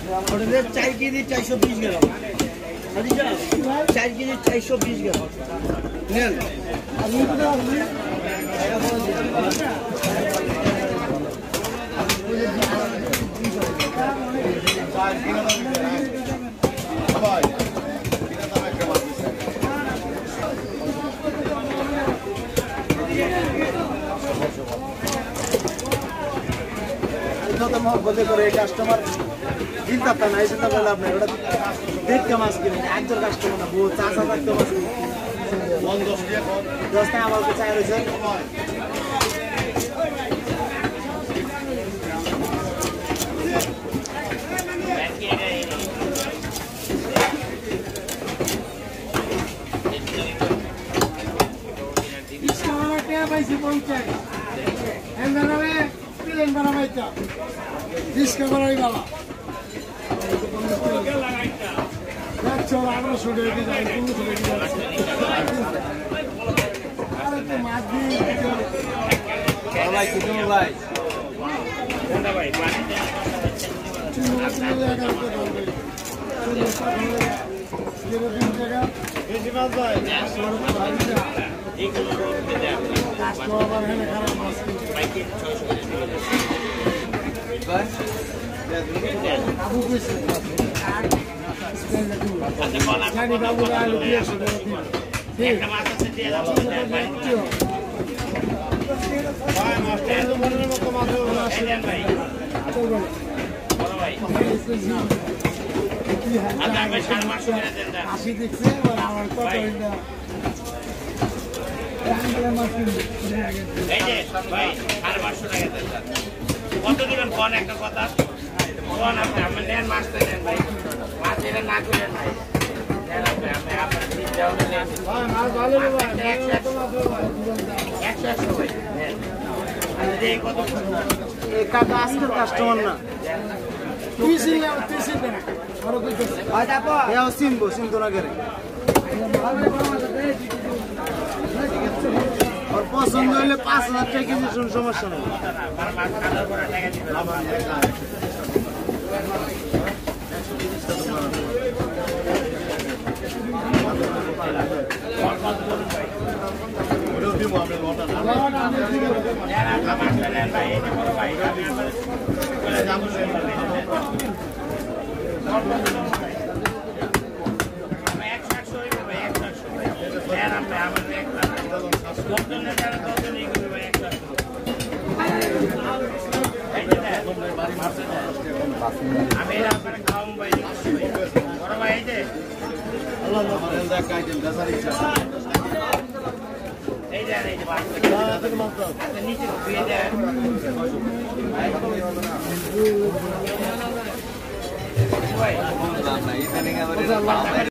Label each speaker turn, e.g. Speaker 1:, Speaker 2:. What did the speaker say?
Speaker 1: হোটেলের 4 কেজি 420 গ্রাম। আচ্ছা 4 কেজি 420 গ্রাম নেন। আমি তো আপনি মহব্বতে করে কাস্টমার চিন্তা না এই চিন্তা করলে আপনার ওটা দেখতে মাছ কিনে একজন কাস্টমার না বহু চাষা থাকতে মাছ কিনে 10 টাকা আমাকে চাই রয়েছে কত দিবেন কোন একটা কথা কোন আপনি আপনি নেন মাছটা নেন ভাই মাছ এটা না করে নাই নেন আপনি আপনি আপনার ঠিক দাও নেন ভাই মাছ ভালো রে ভাই 100 ভাই নেন আর এই কত এই কাকা আজকের কাস্টমার না তুই সিলে না আরো কই ভাই দেখো এও সিনবো না করে और पसंद হলে 5000 টাকা কেজি শুন সমস্যা নেই আমার মাছ কাটার পরে টাকা দিবেন আমার ওরে দিব আমরা লটা না যারা মাছ নেন ভাই এই বড় ভাই আমি আমরা চলে যাব আমি আপনার খাওয়াম ভাই বড় ভাই এই যে আল্লাহ মারেন দা কাইতেন দাসার ইচ্ছা এই যে মাছ আচ্ছা নিচে দিয়ে দেন ভাই বললাম না ইদানিং আমাদের